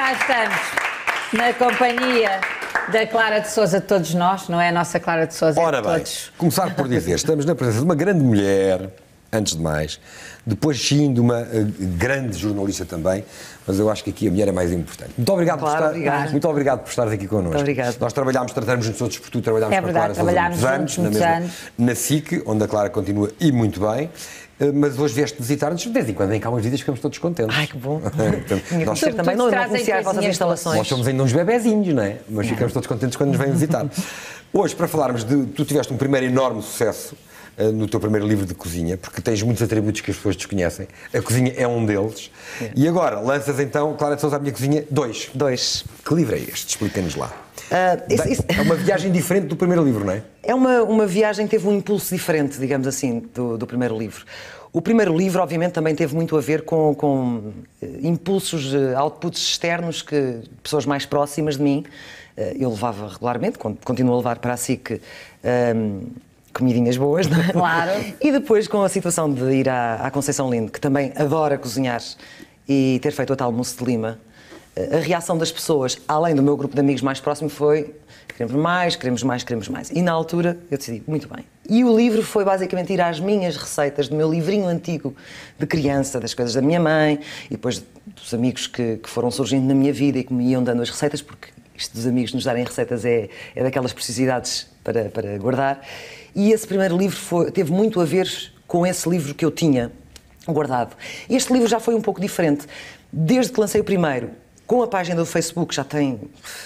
cá estamos, na companhia da Clara de Sousa de todos nós, não é a nossa Clara de Sousa, Ora é de bem, todos. começar por dizer, estamos na presença de uma grande mulher, antes de mais, depois sim de uma grande jornalista também, mas eu acho que aqui a mulher é mais importante. Muito obrigado, muito obrigado por estares aqui connosco. Muito obrigado. Nós tratamos juntos todos por tu, trabalhámos com a Clara trabalhámos há muitos anos, na SIC, onde a Clara continua e muito bem. Mas hoje vieste visitar-nos, de vez em quando vem cá umas visitas, ficamos todos contentes. Ai, que bom. Nós também não conhecia as vossas instalações. Nós somos ainda uns bebezinhos, não é? Mas ficamos todos contentes quando nos vêm visitar. Hoje, para falarmos de... Tu tiveste um primeiro enorme sucesso no teu primeiro livro de cozinha, porque tens muitos atributos que as pessoas desconhecem. A cozinha é um deles. E agora, lanças então, Clara de Sousa, a minha cozinha 2. Que livro é este? Explica-nos lá. É uma viagem diferente do primeiro livro, não é? É uma viagem que teve um impulso diferente, digamos assim, do primeiro livro. O primeiro livro, obviamente, também teve muito a ver com impulsos, outputs externos que pessoas mais próximas de mim, eu levava regularmente, continuo a levar para a SIC comidinhas boas, não é? Claro. E depois com a situação de ir à Conceição Lindo, que também adora cozinhar, e ter feito o tal mousse de Lima, a reação das pessoas, além do meu grupo de amigos mais próximo, foi queremos mais, queremos mais, queremos mais. E na altura eu decidi, muito bem. E o livro foi basicamente ir às minhas receitas, do meu livrinho antigo de criança, das coisas da minha mãe, e depois dos amigos que foram surgindo na minha vida e que me iam dando as receitas, porque isto dos amigos nos darem receitas é daquelas precisidades para guardar. E esse primeiro livro teve muito a ver com esse livro que eu tinha guardado. Este livro já foi um pouco diferente. Desde que lancei o primeiro, com a página do Facebook, já tem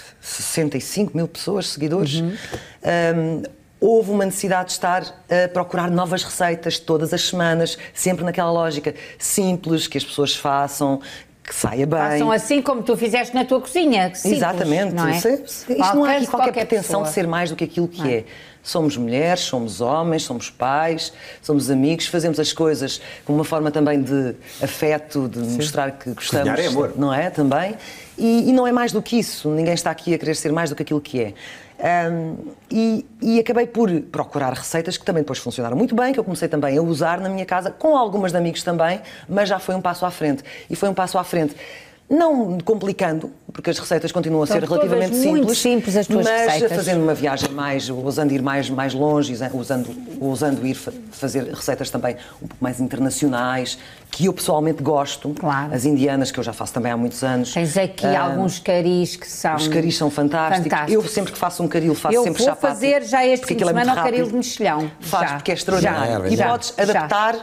65 mil pessoas, seguidores, houve uma necessidade de estar a procurar novas receitas todas as semanas, sempre naquela lógica simples, que as pessoas façam, que saia bem. Façam assim como tu fizeste na tua cozinha. Simples, exatamente. Não é? Isto não há aqui qualquer pretensão pessoa de ser mais do que aquilo que é. Somos mulheres, somos homens, somos pais, somos amigos, fazemos as coisas com uma forma também de afeto, de mostrar que gostamos. Cozinhar é amor. Não é? Também. E não é mais do que isso. Ninguém está aqui a querer ser mais do que aquilo que é. E acabei por procurar receitas que também depois funcionaram muito bem, que eu comecei também a usar na minha casa, com algumas de amigos também, mas já foi um passo à frente. E foi um passo à frente, não complicando, porque as receitas continuam a ser relativamente simples, muito simples as tuas receitas, mas fazendo uma viagem mais, ousando ir mais longe, ousando ir fazer receitas também um pouco mais internacionais, que eu pessoalmente gosto. Claro. As indianas, que eu já faço também há muitos anos. Tens aqui alguns caris que são... Os caris são fantásticos. Eu sempre que faço um caril, faço sempre chapato. Eu vou fazer já este fim de semana o caril de mexilhão. Faz, porque é extraordinário. E podes adaptar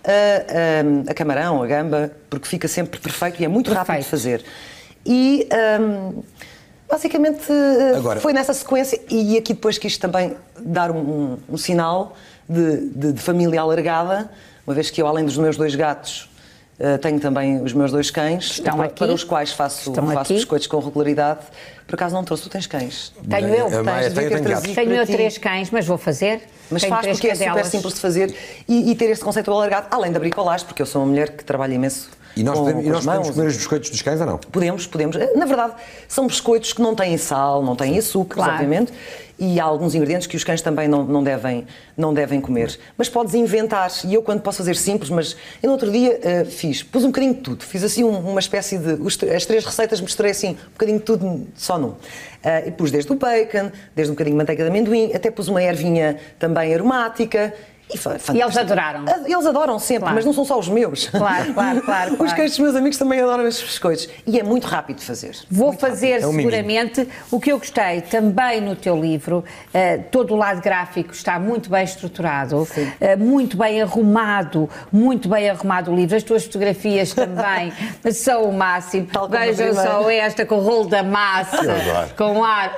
a camarão, a gamba, porque fica sempre perfeito e é muito rápido de fazer. E basicamente foi nessa sequência, e aqui depois quis também dar um sinal de família alargada, uma vez que eu, além dos meus 2 gatos, tenho também os meus 2 cães, para os quais faço biscoitos com regularidade. Por acaso não trouxe, tu tens cães? Tenho eu, tenho eu 3 cães, mas vou fazer. Mas faz porque é super simples de fazer e ter este conceito alargado, além da bricolagem, porque eu sou uma mulher que trabalha imenso. E nós podemos comer os biscoitos dos cães ou não? Podemos. Na verdade, são biscoitos que não têm sal, não têm açúcar, obviamente, e há alguns ingredientes que os cães também não devem comer. Mas podes inventar, e eu quando posso fazer simples, mas eu no outro dia pus um bocadinho de tudo, fiz assim uma espécie de... As 3 receitas misturei assim, um bocadinho de tudo só num. E pus desde o bacon, desde um bocadinho de manteiga de amendoim, até pus uma ervinha também aromática. E eles adoraram? Eles adoram sempre, mas não são só os meus. Claro. Os cães dos meus amigos também adoram esses biscoitos. E é muito rápido de fazer. Vou fazer seguramente. O que eu gostei também no teu livro, todo o lado gráfico está muito bem estruturado, muito bem arrumado o livro. As tuas fotografias também são o máximo. Vejam só esta com o rolo da massa, com ar,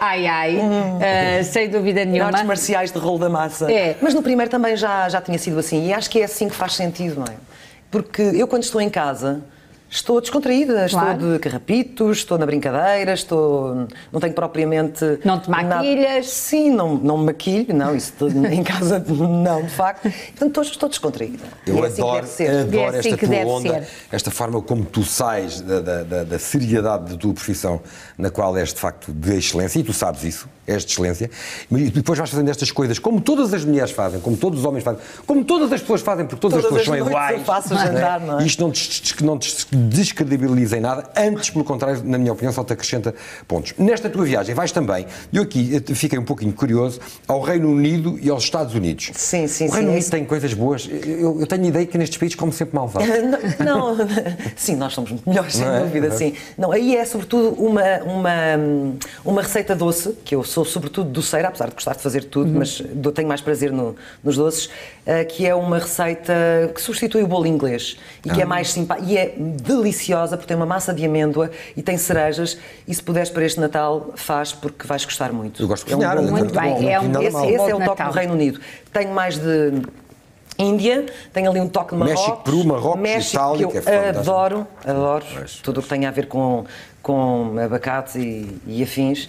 sem dúvida nenhuma. Artes marciais de rolo da massa. Mas no primeiro também já tinha sido assim, e acho que é assim que faz sentido, não é? Porque eu, quando estou em casa, estou descontraída, estou de carrapitos, estou na brincadeira, não tenho propriamente... Não te maquilhas? Sim, não me maquilho, não, isso em casa não, de facto. Portanto, estou descontraída. Eu adoro esta tua onda, esta forma como tu sais da seriedade da tua profissão, na qual és de facto de excelência, e tu sabes isso. és de excelência, e depois vais fazendo estas coisas, como todas as mulheres fazem, como todos os homens fazem, como todas as pessoas fazem, porque todas as pessoas são iguais. Eu faço jantar, não é? E isto não te descredibiliza em nada, antes, pelo contrário, na minha opinião, só te acrescenta pontos. Nesta tua viagem vais também, eu aqui fiquei um pouquinho curioso, ao Reino Unido e aos Estados Unidos. Sim, sim, o Reino sim. Unido tem coisas boas. Eu tenho a ideia que nestes países come sempre malvado. Não, sim, nós somos muito melhores, sem dúvida, sim. Não, aí é sobretudo uma receita doce, que eu sou sobretudo doceira, apesar de gostar de fazer tudo, mas tenho mais prazer nos doces, que é uma receita que substitui o bolo inglês e que é mais simpática e é deliciosa porque tem uma massa de amêndoa e tem cerejas e se puderes para este Natal faz porque vais gostar muito. Eu gosto de cozinhar. Muito bem, esse é o toque do Reino Unido. Tenho mais de Índia, tenho ali um toque de Marrocos. México, Peru, Marrocos, Itália, que eu adoro tudo o que tem a ver com abacate e afins.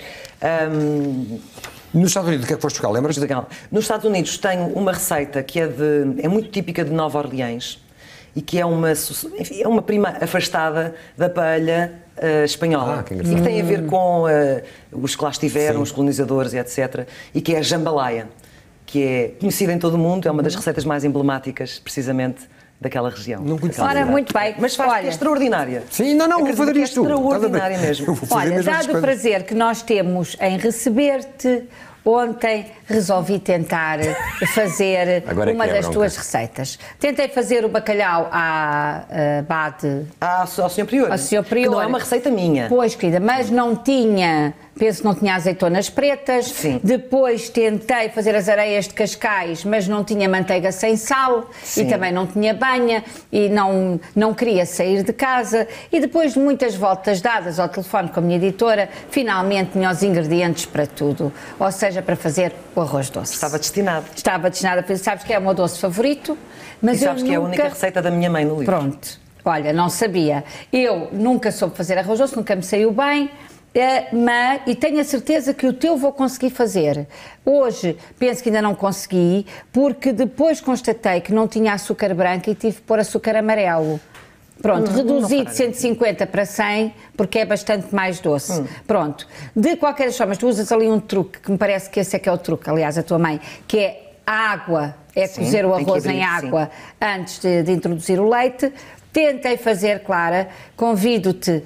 Nos Estados Unidos, o que é que foste buscar? Lembras? Nos Estados Unidos tenho uma receita que é muito típica de Nova Orleans e que é uma prima afastada da paella espanhola. Que e que tem a ver com os que lá estiveram, os colonizadores e etc. E que é a jambalaya, que é conhecida em todo o mundo, é uma das receitas mais emblemáticas, precisamente, daquela região. Não conheço. Ora, muito bem. Mas faz que é extraordinária. Sim, vou fazer isto. Extraordinária mesmo. Olha, dado o prazer que nós temos em receber-te, ontem resolvi tentar fazer uma das tuas receitas. Tentei fazer o bacalhau à Bade. Ao Sr. Prior. Ao Sr. Prior. Que não é uma receita minha. Pois, querida, mas não tinha... Penso que não tinha azeitonas pretas. Sim. Depois tentei fazer as areias de Cascais, mas não tinha manteiga sem sal. Sim. E também não tinha banha e não queria sair de casa. E depois de muitas voltas dadas ao telefone com a minha editora, finalmente tinha os ingredientes para tudo. Ou seja, para fazer o arroz doce. Estava destinado. Estava destinada a fazer. Sabes que é o meu doce favorito. Mas e sabes que é a única receita da minha mãe no livro. Pronto. Olha, não sabia. Eu nunca soube fazer arroz doce, nunca me saiu bem. E tenho a certeza que o teu vou conseguir fazer. Hoje penso que ainda não consegui, porque depois constatei que não tinha açúcar branco e tive que pôr açúcar amarelo. Pronto, reduzi de 150 para 100, porque é bastante mais doce. Pronto. De qualquer forma, tu usas ali um truque, que me parece que esse é que é o truque, aliás, a tua mãe, que é a água, cozer o arroz em água antes de introduzir o leite. Tentei fazer, Clara, convido-te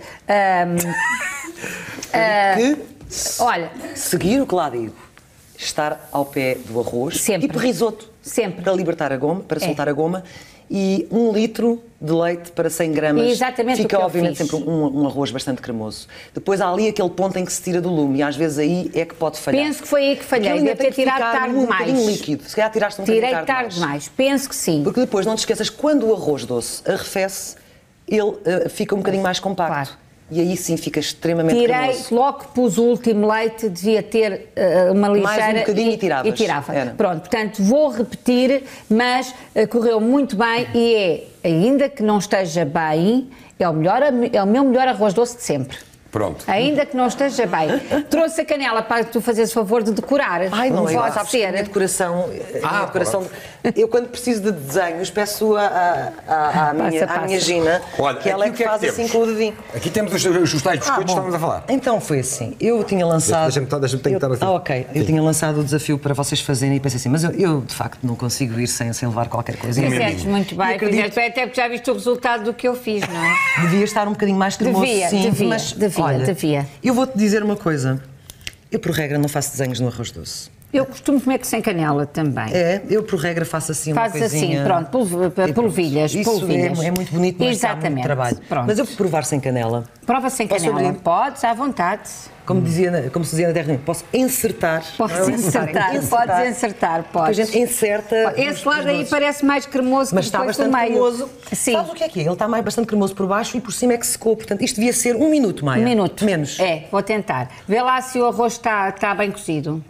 olha, seguir o que lá digo, estar ao pé do arroz sempre. E por risoto, sempre. Para libertar a goma, para soltar a goma, e 1 litro de leite para 100 gramas. E exatamente fica o que obviamente fiz. sempre um arroz bastante cremoso. Depois há ali aquele ponto em que se tira do lume e às vezes aí é que pode falhar. Penso que foi aí que falhei, deve ter tirado tarde demais. Um bocadinho líquido, se calhar tiraste um Tirei bocadinho tarde demais, penso que sim. Porque depois não te esqueças, quando o arroz doce arrefece, ele fica um bocadinho mais compacto. Claro. E aí sim fica extremamente cremoso. Logo que pus o último leite, devia ter uma ligeira... Mais um bocadinho e tiravas. E tirava. Era. Pronto, portanto, vou repetir, mas correu muito bem e ainda que não esteja bem, é o meu melhor arroz doce de sempre. Pronto. Ainda que não esteja bem. Trouxe a canela para tu fazeres favor de decorar. Ai, não pode sabes ser. Que a minha decoração... eu quando preciso de desenhos peço à minha Gina, olha, que ela é que faz assim com o dedinho. Aqui temos os tais biscoitos que estávamos a falar. Então foi assim, eu tinha lançado... Deixa-me tentar assim. Ok, eu tinha lançado o desafio para vocês fazerem e pensei assim, mas eu de facto não consigo ir sem levar qualquer coisa. Fizeste muito bem, até porque já viste o resultado do que eu fiz, não é? Devia estar um bocadinho mais cremoso, Devia. Eu vou-te dizer uma coisa. Eu, por regra, não faço desenhos no arroz doce. Eu costumo comer sem canela também. Eu, por regra, faço assim uma coisinha... Fazes assim, pronto, polvilhas. Isso é muito bonito, mas dá muito trabalho. Pronto. Mas eu vou provar sem canela. Prova sem canela. Podes, à vontade. Como se dizia na terra, posso insertar. Podes insertar, podes. A gente inserta... Esse lado aí parece mais cremoso mas que está depois do bastante meio. Cremoso. Sim. Sabes o que é? Ele está bastante cremoso por baixo e por cima é que secou. Portanto, isto devia ser 1 minuto, Maia. 1 minuto. Menos. Vou tentar. Vê lá se o arroz está bem cozido.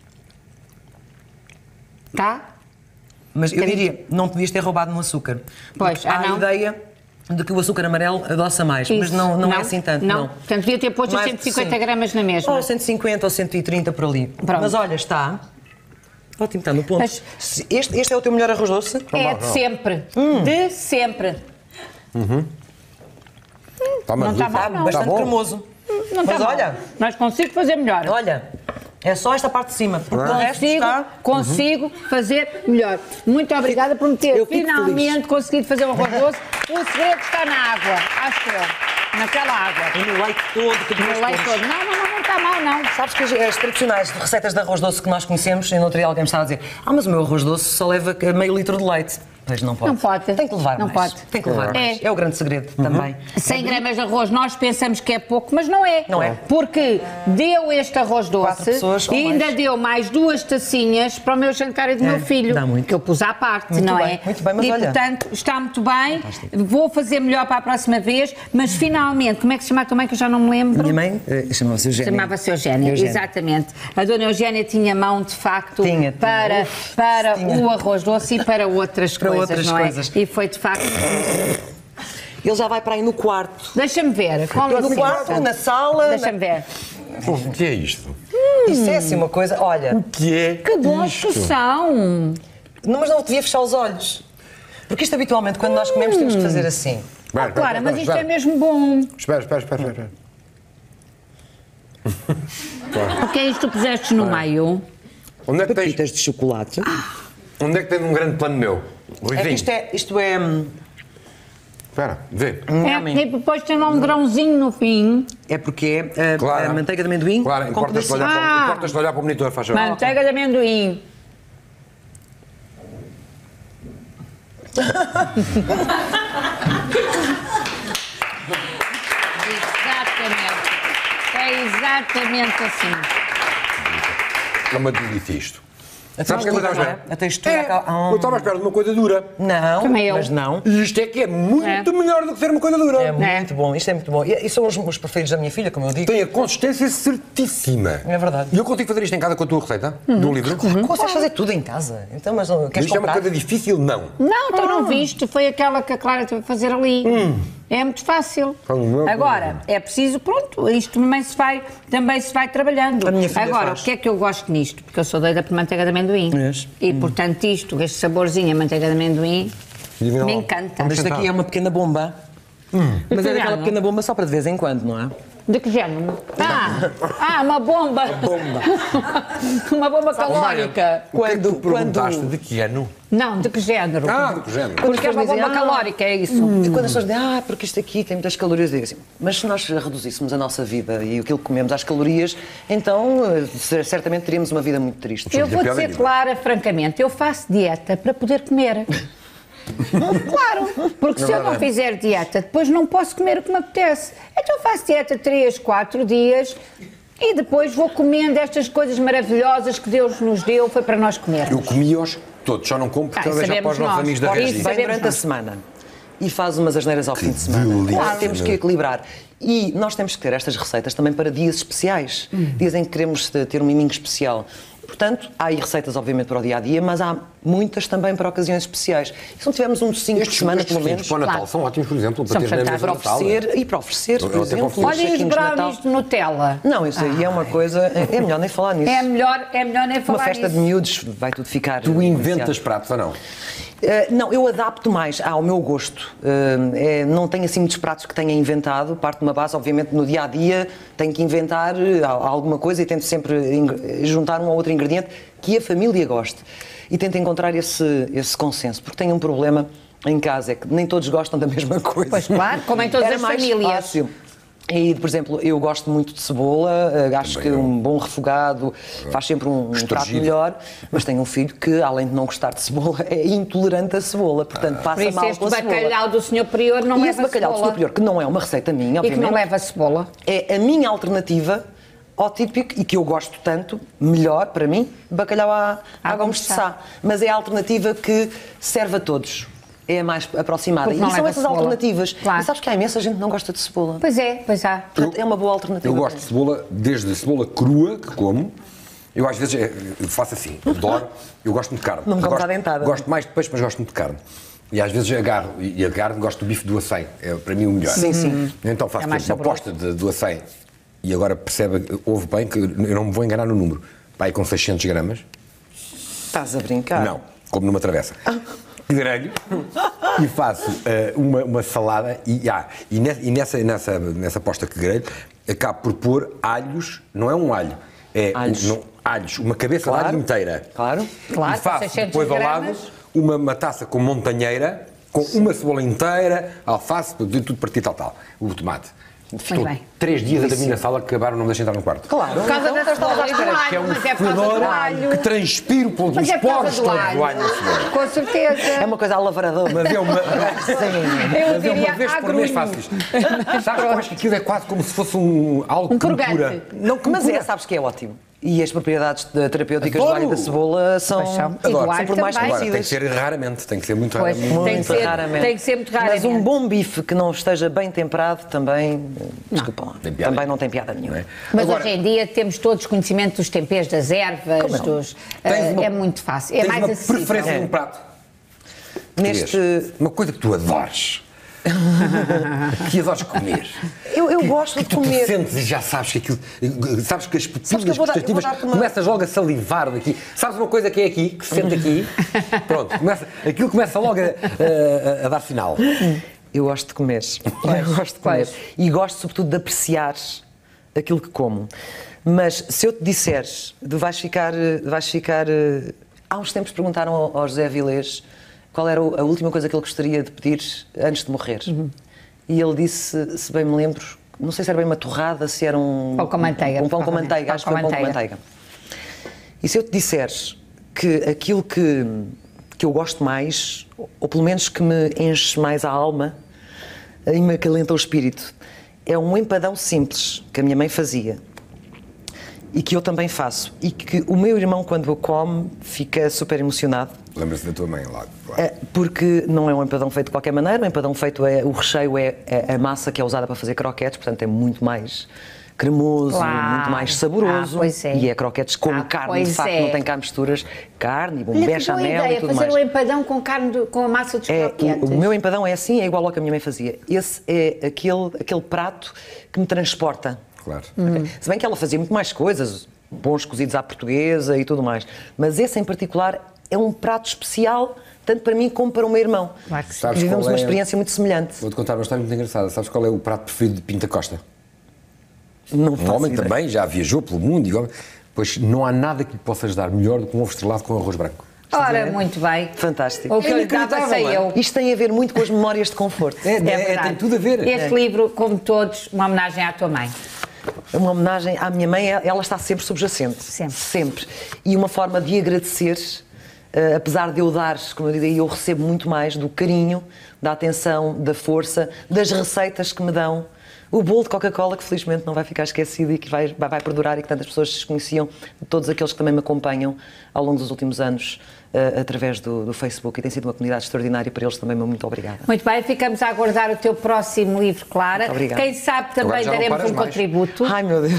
Está? Mas eu diria, não podias ter roubado no açúcar. Pois, há a não. ideia de que o açúcar amarelo adoça mais, Isso. mas não é assim tanto, não. Portanto, devia ter posto 150 gramas na mesma. Ou 150 ou 130 por ali. Pronto. Mas olha, está... Ótimo, está no ponto. Mas, este é o teu melhor arroz doce? De sempre. De sempre. Está Não está mal, não. Bastante cremoso. Não mas está olha... mal. Mas consigo fazer melhor. Olha, É só esta parte de cima, porque o resto está... Consigo fazer melhor. Muito obrigada por me ter finalmente conseguido fazer um arroz doce. O segredo está na água, acho eu. Naquela água. E no leite todo. Que No leite todo. Não está mal, não. Sabes que as tradicionais receitas de arroz doce que nós conhecemos, e no outro dia alguém me estava a dizer, mas o meu arroz doce só leva meio litro de leite. Pois não pode. Não pode. Tem que levar não mais. Pode. Tem que levar mais. É o grande segredo também. 100 gramas de arroz, nós pensamos que é pouco, mas não é. Não é. Porque deu este arroz 4 doce pessoas ou e ainda mais. deu mais 2 tacinhas para o meu jantar e do meu filho. dá muito. Que eu pus à parte, Muito não bem, é? muito bem, mas e olha. portanto, está muito bem. Vou fazer melhor para a próxima vez, mas finalmente, como é que se chama a tua mãe que eu já não me lembro? Minha mãe chamava-se Eugénia. Chamava-se Eugénia, exatamente. A dona Eugénia tinha mão, de facto, Tinha. para o arroz doce e para outras Para coisas, outras não é? coisas. E foi, de facto... Ele já vai para aí no quarto. Deixa-me ver. Com No licença. quarto, na sala. Deixa-me ver. O que é isto? Isso é assim uma coisa, olha, O que é Que bons isto? que são! não, mas não devia fechar os olhos. Porque isto habitualmente, quando nós comemos, temos que fazer assim. Espera, Claro, mas isto espera. é mesmo bom. Espera. O que é isto que puseste no meio? Onde é que tens? Pepitas de chocolate. Onde é que tem um grande plano meu? É que Ruizinho. isto é Espera, vê. É, e depois tem lá um grãozinho no fim. É porque é Claro. a manteiga de amendoim Claro, com importa-se pedacinho. de olhar para o monitor, faz favor. Manteiga de amendoim. Exatamente. É exatamente assim. É uma delícia isto. A Sabes o que é que eu estava à textura, espera? a textura. Eu estava à espera de uma coisa dura. Não, Também eu. mas não. E isto é que é muito melhor do que ser uma coisa dura. É muito bom, isto é muito bom. E são os preferidos da minha filha, como eu digo. Tem a consistência certíssima. É verdade. E eu consigo fazer isto em casa com a tua receita? De um livro? Consegues fazer tudo em casa. Então, mas queres Isto é uma comprar? coisa difícil? Não. Não, tu não viste, foi aquela que a Clara teve a fazer ali. É muito fácil. Agora, é preciso, pronto, isto também se vai trabalhando. A minha filha Agora, faz. o que é que eu gosto nisto? Porque eu sou doida por manteiga de amendoim. Yes. E, portanto, este saborzinho, a manteiga de amendoim, Divina me lá. encanta. Mas isto aqui é uma pequena bomba. Mas que é daquela género? pequena bomba só para de vez em quando, não é? De que género? Uma bomba. Uma bomba calórica. Quando Perguntaste de que ano? Não, de que género? De que género? Porque é uma dizem, bomba calórica, é isso. E quando as pessoas dizem, porque isto aqui tem muitas calorias, eu digo assim, mas se nós reduzíssemos a nossa vida e aquilo que comemos às calorias, então certamente teríamos uma vida muito triste. Eu vou piada dizer nenhuma. clara, francamente, eu faço dieta para poder comer. Claro, porque se eu não fizer dieta, depois não posso comer o que me apetece. Então eu faço dieta 3, 4 dias e depois vou comendo estas coisas maravilhosas que Deus nos deu, foi para nós comermos. Eu comi-os todos, só não como porque isso eu deixar para os sabemos nossos nós. amigos da Isso Regi. Vem sabemos durante a nós. semana e faz umas asneiras ao fim de semana. delícia, Claro, temos que meu. equilibrar. E nós temos que ter estas receitas também para dias especiais, dias em que queremos ter um miminho especial. Portanto, há aí receitas, obviamente, para o dia-a-dia, mas há muitas também para ocasiões especiais. E se não tivermos um docinho por semana, pelo menos, para o Natal Claro. são ótimos, por exemplo, São para ter na mesa para de Natal. oferecer, e para oferecer, por Eu até exemplo, confio. uns Olha os saquinhos de Natal. brownies de Nutella. Não, isso aí é uma coisa... É melhor nem falar nisso. É melhor nem falar Uma festa de nisso. miúdos vai tudo ficar... Tu inventas pratos ou não? Não, eu adapto mais ao meu gosto. Não tenho assim muitos pratos que tenha inventado. Parte de uma base, obviamente, no dia-a-dia tenho que inventar alguma coisa e tento sempre juntar um ou outro ingrediente que a família goste. E tento encontrar esse consenso, porque tenho um problema em casa, é que nem todos gostam da mesma coisa. Pois claro, como em todas Era as mais famílias. fácil. E, por exemplo, eu gosto muito de cebola, acho que um bom refogado faz sempre um prato Esturgido. melhor, mas tenho um filho que, além de não gostar de cebola, é intolerante à cebola, portanto Por passa isso mal este com a cebola. bacalhau do Sr. Prior não E leva esse bacalhau do cebola. Sr. Prior, que não é uma receita minha, E que obviamente, não leva cebola. é a minha alternativa ao típico, e que eu gosto tanto, melhor para mim, bacalhau à Gomes de Sá. Mas é a alternativa que serve a todos. É a mais aproximada. Porque E não são leva essas cebola. alternativas. Claro. E sabes que há imensa gente que não gosta de cebola. Pois há. Portanto, é uma boa alternativa. Eu gosto de cebola, desde a cebola crua, que como. Eu às vezes eu faço assim, adoro, eu gosto muito de carne. Não me gosto, à dentada. gosto mais de peixe, mas gosto muito de carne. E às vezes agarro, e a carne gosto do bife do acém, é para mim o melhor. Sim, sim. Então faço É mais uma saboroso. posta do acém, e agora percebe, ouve bem que eu não me vou enganar no número. Vai com 600 gramas, Estás a brincar? não, como numa travessa. Grelho e faço uma salada e nessa posta que grelho acabo por pôr alhos, não é um alho, É Alhos. Alhos, uma cabeça Claro. de alho inteira. Claro. Claro, E faço 600 depois ao lado gramas. uma taça com montanheira, com uma cebola inteira, alface, tudo partido tal. O tomate. Estou bem. 3 dias a dormir na sala que acabaram, não me deixem entrar no quarto. Claro. Por causa da cebola e do Que é alho, um mas é por causa fedor do alho. que transpiro pelos Mas é por causa poros do todos do alho alho. na cebola. Com certeza. É uma coisa alavradora. Mas é uma, Eu mas é diria uma vez por agrônomo. mês faço isto. Sabes que eu acho que aquilo é quase como se fosse algo Um que me purgante. cura. Não, que me Mas cura. sabes que é ótimo. E as propriedades terapêuticas do Adoro. alho e da cebola são, Pois são. E do Adoro. alho são por mais também. Agora, tem que conhecidas. ser raramente, tem que ser muito Pois, raramente. tem que ser, raramente. tem que ser muito raramente. Mas um bom bife que não esteja bem temperado também, desculpa lá, Tem piada. também não tem piada nenhuma. Não é? Mas Agora, hoje em dia temos todos conhecimento dos temperos, das ervas, dos, é muito fácil. É tens mais uma acessível. preferência num prato. Neste. Uma coisa que tu adores. Que adores comer. Eu gosto de Tu te comer. sentes e já sabes que aquilo. Sabes que as que eu papilas vou dar- eu vou gustativas dar-te uma- começas logo a salivar daqui. Sabes uma coisa que é aqui, que se sente aqui? Pronto, aquilo começa logo a dar sinal. Eu gosto de comer. Eu gosto de comer. pois. E gosto, sobretudo, de apreciar aquilo que como. Mas se eu te disseres, vais ficar. Há uns tempos perguntaram ao José Avilés qual era a última coisa que ele gostaria de pedir antes de morrer. E ele disse, se bem me lembro, não sei se era bem uma torrada, se era um Pão com manteiga, um pão com provavelmente. manteiga, acho que foi um pão com manteiga. manteiga. E se eu te disseres que aquilo que eu gosto mais, ou pelo menos que me enche mais a alma e me acalenta o espírito, é um empadão simples que a minha mãe fazia e que eu também faço, e que o meu irmão, quando o come, fica super emocionado. Lembra-se da tua mãe lá. Porque não é um empadão feito de qualquer maneira, o empadão feito o recheio é a massa que é usada para fazer croquetes, portanto é muito mais cremoso, Claro. muito mais saboroso. Pois é. E é croquetes com carne, de pois facto, é. não tem cá misturas, carne, Olha, que boa bechamel e ideia, tudo fazer mais. um empadão com carne, com a massa dos croquetes. O meu empadão é assim, é igual ao que a minha mãe fazia. Esse é aquele prato que me transporta. Claro. Ok? Se bem que ela fazia muito mais coisas, bons cozidos à portuguesa e tudo mais, mas esse em particular é um prato especial, tanto para mim como para o meu irmão. Claro que sim. Sabes Vivemos qual uma é- experiência muito semelhante. Vou-te contar uma história muito engraçada. Sabes qual é o prato preferido de Pinta Costa? Não Um faço homem ideia. também, já viajou pelo mundo. Pois não há nada que lhe possa ajudar melhor do que um ovo estrelado com arroz branco. Ora, muito bem. Fantástico. O que eu lhe dava sei Inacreditável, eu. Isto tem a ver muito com as memórias de conforto. verdade. Tem tudo a ver. Este livro, como todos, uma homenagem à tua mãe. É uma homenagem à minha mãe, ela está sempre subjacente. Sempre. E uma forma de agradecer, apesar de eu dar, como eu digo, eu recebo muito mais do carinho, da atenção, da força, das receitas que me dão. O bolo de Coca-Cola, que felizmente não vai ficar esquecido e que vai perdurar, e que tantas pessoas desconheciam, de todos aqueles que também me acompanham ao longo dos últimos anos através do Facebook, e tem sido uma comunidade extraordinária. Para eles também, muito obrigada. Muito bem, ficamos a aguardar o teu próximo livro, Clara. Muito obrigada. Quem sabe também Agora já não daremos paras um mais. contributo. Ai, meu Deus.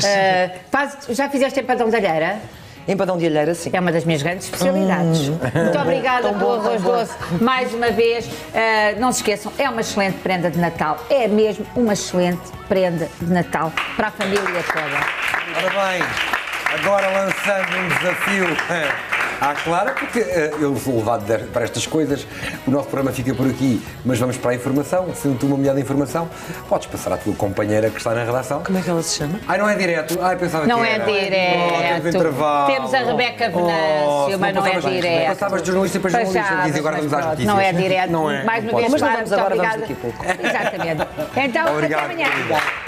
Já fizeste empadão de alheira? Empadão de alheira, sim. É uma das minhas grandes especialidades. Muito obrigada pelo arroz doce mais uma vez. Não se esqueçam, é uma excelente prenda de Natal. É mesmo uma excelente prenda de Natal para a família toda. Ora bem, agora lançando um desafio à Clara, porque eu sou levado para estas coisas. O nosso programa fica por aqui, mas vamos para a informação. Sendo tu uma mulher de informação, podes passar à tua companheira que está na redação. Como é que ela se chama? Ai, não é direto. Ai, pensava Não que é era. direto. Oh, temos intervalo. Temos a Rebeca Venâncio, mas não é direto. Passavas de jornalista para jornalista, dizem agora vamos às notícias. Não é direto. Não é. Mais uma Não vez, pode Mas não Clara, vamos muito agora, obrigada. vamos daqui a pouco. Exatamente. Então, Obrigado. até amanhã.